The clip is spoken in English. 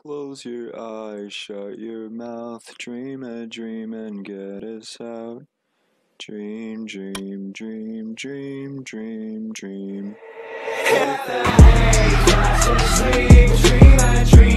Close your eyes, shut your mouth, dream a dream and get us out. Dream, dream, dream, dream, dream, dream. If the day so sweet, dream a dream.